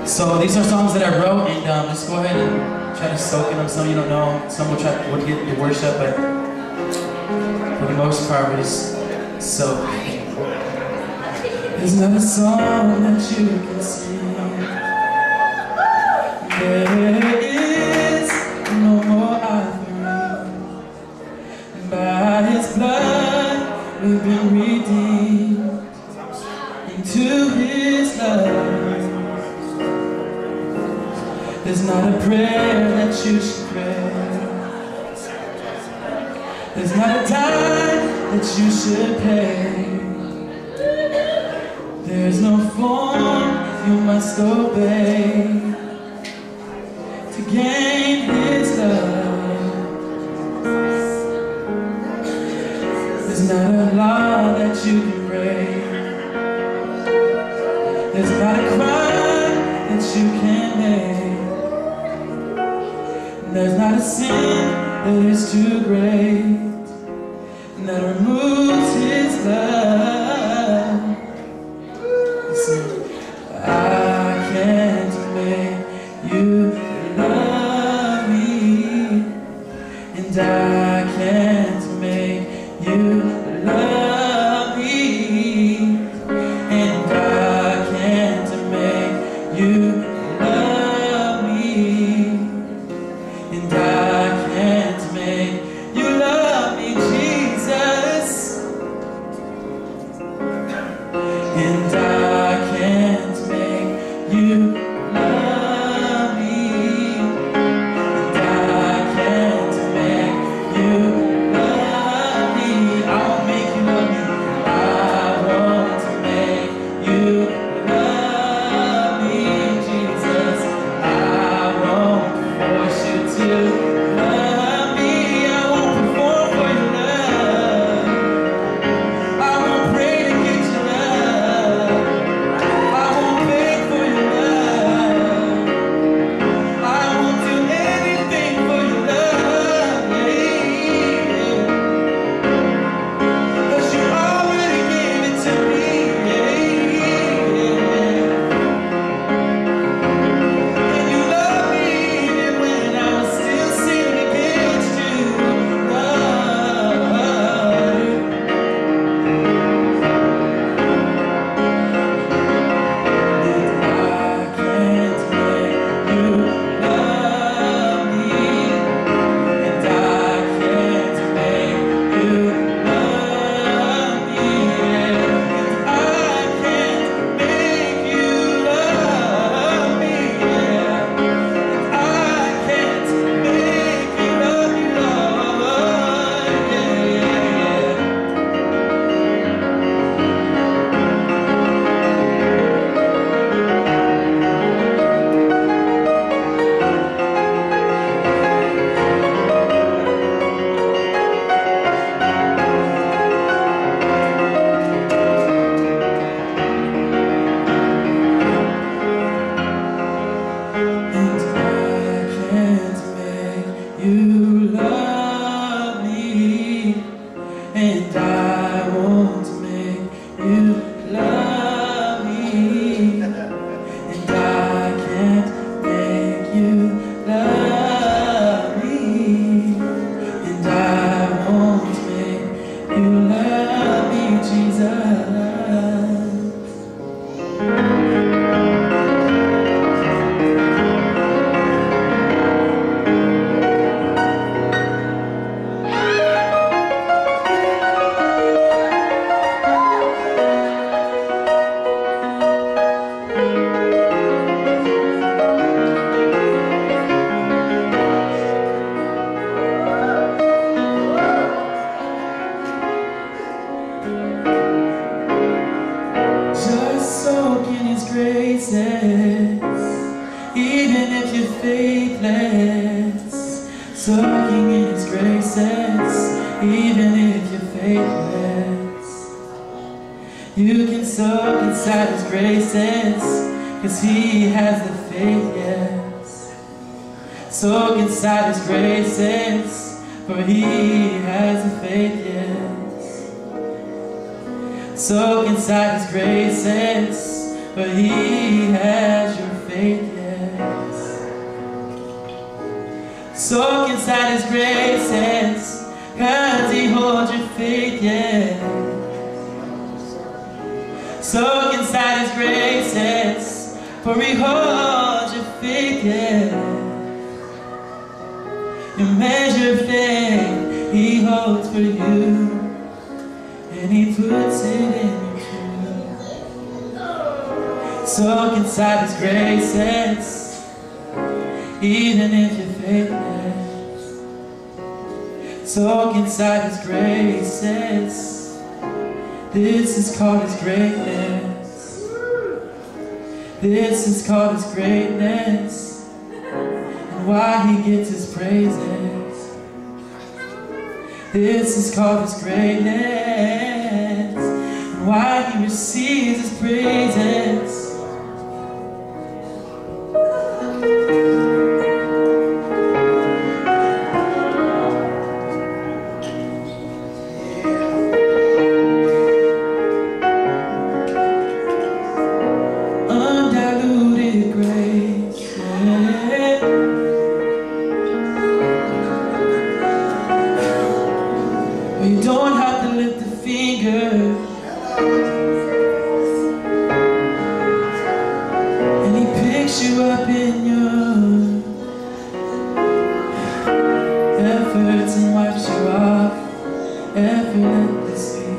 So these are songs that I wrote, and just go ahead and try to soak in them. Some you don't know, some will try to get the worship, but for the most part, we just soak. There's not a song that you can sing. There is no more offering. By His blood, we've been redeemed into His love. There's not a prayer that you should pray. There's not a dime that you should pay. There's no form you must obey to gain His love. There's not a law that you can break. There's not a crime that you can make. There's not a sin that is too great that removes His love. Listen, I can't make you love me, and I can't make you love me, and I can't make you love me. And I can't make you love me, Jesus. And I can't make you love me. And I can't make you love me. I won't make you love me. I won't make you love me, Jesus. I won't force you to love me. I won't perform for your love. I won't pray to get your love. I won't beg for your love. I won't do anything for your love. Cause you already gave it to me. And you love me even when I was still sinning against you, Lord. And I can't make you love me. And I can't make you love me. And I can't make you love me. And I can't make you love me, Lord. And I can't make you love me, and I won't make you love me, and I can't make you love me, and I won't make you love me, Jesus. Just soak in His graces, even if you're faithless. Soaking in His graces, even if you're faithless. You can soak inside His graces, cause He has the faith, yes. Soak inside His graces, for He has the faith, yes. Soak inside His graces, but He has your faith. faith, yes. Soak inside His graces, 'cause He holds your faith, yes. Soak inside His graces, for He holds your faith, yes. Your measure of faith He holds for you, and He puts it in your truth. Soak inside His graces, even if you're faithless. Soak inside His graces. This is called His greatness. This is called His greatness, and why He gets His praises. This is called His greatness, and why He receives His praises. You don't have to lift a finger, and He picks you up in your efforts and wipes you off effortlessly.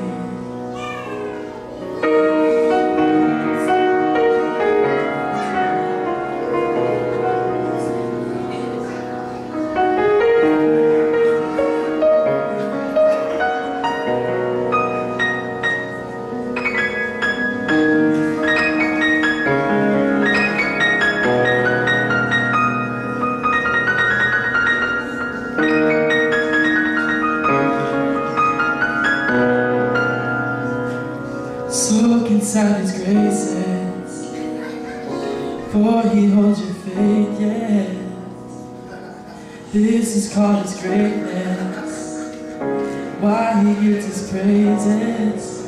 Soak inside His graces, for He holds your faith, yes. This is called His greatness, why He gets His praises.